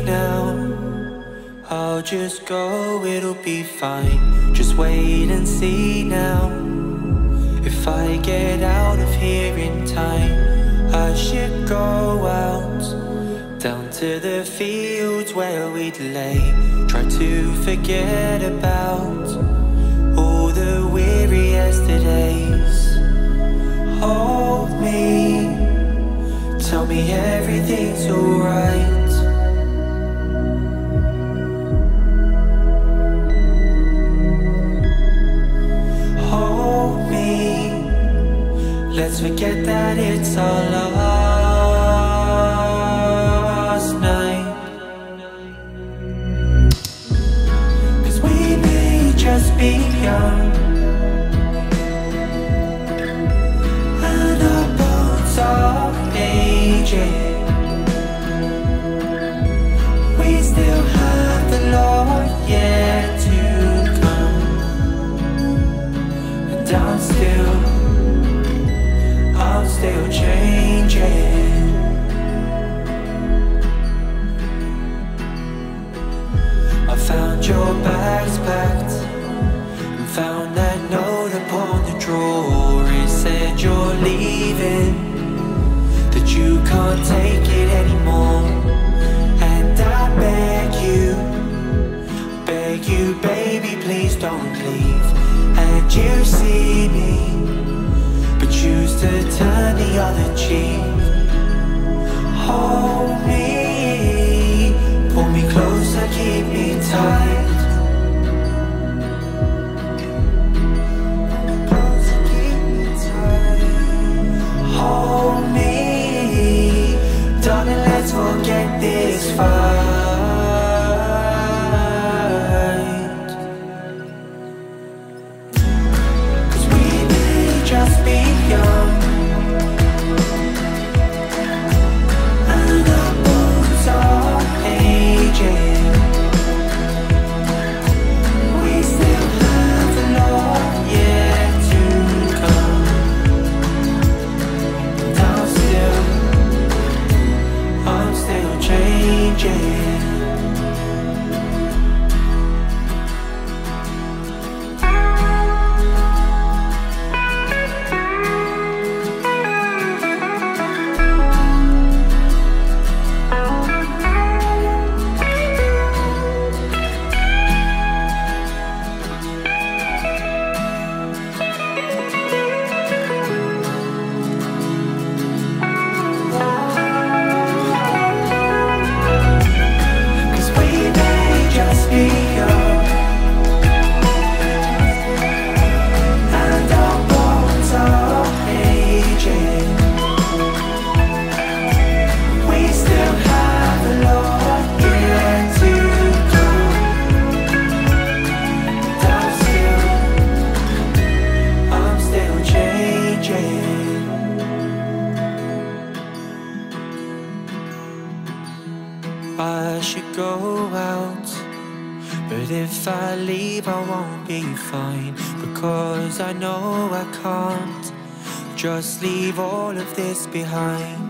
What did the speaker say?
now. I'll just go, it'll be fine. Just wait and see now. If I get out of here in time, I should go out, down to the fields where we'd lay. Try to forget about all the weary yesterdays. Hold me, tell me everything's alright. Hold me, let's forget that it's our last night. 'Cause we may just be young, and our bones are aging. We still have the Lord yet to come, and I'm still changing. I found your bags packed and found that note upon the drawer. It said you're leaving, that you can't take it anymore. And I beg you, baby, please don't leave. And you see me, but choose to turn the other cheek. Hold me, pull me closer, keep me tight. Hold me, darling, let's forget this fight. Just be young, and our bones are aging. We still have the Lord yet to come, and I'm still changing. I should go out, but if I leave I won't be fine, because I know I can't just leave all of this behind.